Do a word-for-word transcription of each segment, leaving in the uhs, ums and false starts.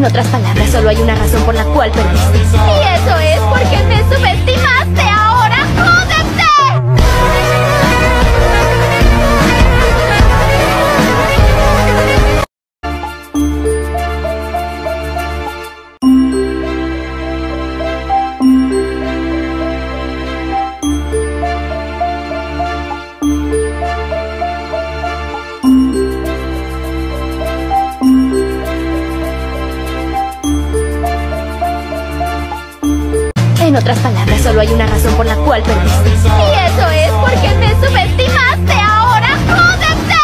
En otras palabras, solo hay una razón por la cual perdiste. Y eso es porque me subestimaste. ¡Ahora jódete! En otras palabras, solo hay una razón por la cual perdiste. Y eso es porque me subestimaste. ¡Ahora jódete!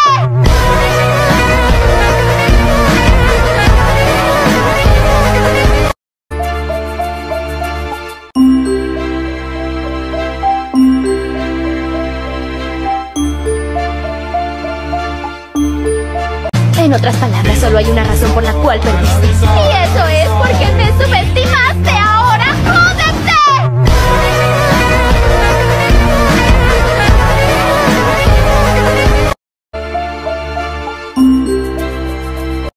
En otras palabras, solo hay una razón por la cual perdiste. Y eso es porque me subestimaste.